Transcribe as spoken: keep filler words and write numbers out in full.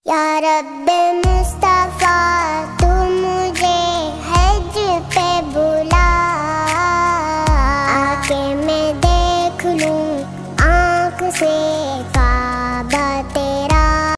या रब्बे मुस्तफ़ा तू मुझे हज पे बुला, आके मैं देख लूं आँख से